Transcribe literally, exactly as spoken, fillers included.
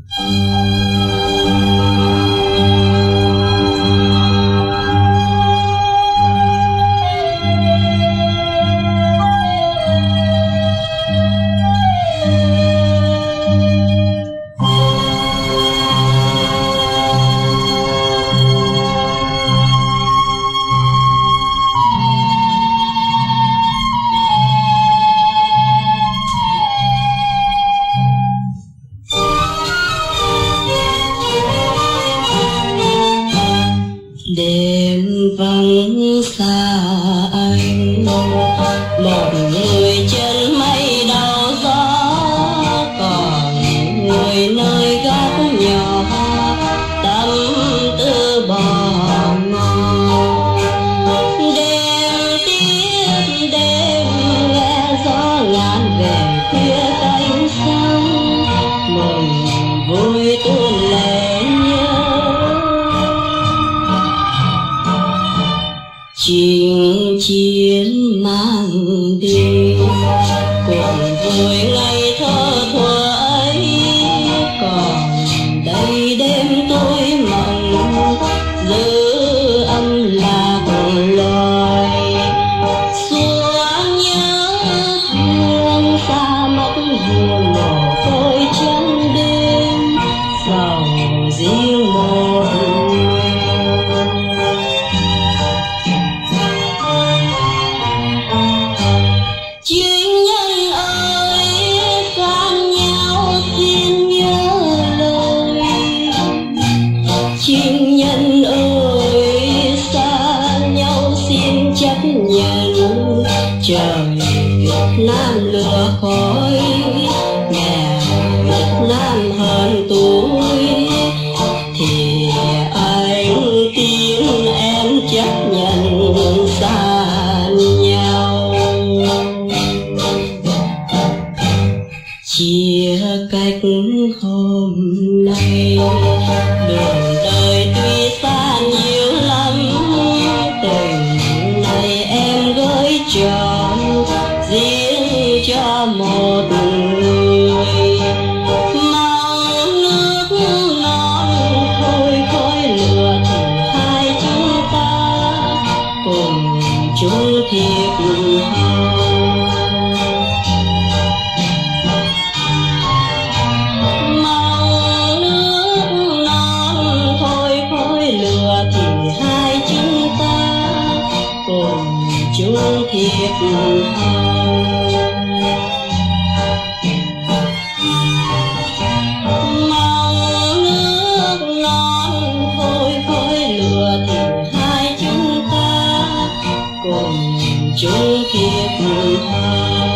Đêm vắng xa anh, một người trên mây đau gió, còn người nơi góc nhỏ tâm tư bò ngò. Đêm tiếp đêm nghe gió ngàn về phía cánh sông, mừng vui tuôn lệ nhớ. Chinh chiến mang đi cùng vui ngày thơ thuở ấy, còn đây đêm tôi mộng giữ âm lạc loài. Xuân nhớ thương xa mất buồn mồ côi trắng đêm, sầu riêng một Chuyên nhân ơi, gan nhau xin nhớ lời. Chuyên nhân ơi, xa nhau xin chấp nhận. Trời Việt Nam lửa khói, nghèo Việt Nam hơn tuổi, thì anh tin em chấp nhận xa nhau. Chia cách hôm nay, đường đời tuy xa nhiều lắm, tình này em gửi trọn riêng cho một người. Mong nước non thôi khói lửa thì hai chúng ta cùng chung thiệp hồng. Chung thiệp hồng. Mong nước non thôi khói lửa thì hai chúng ta cùng chung thiệp hồng.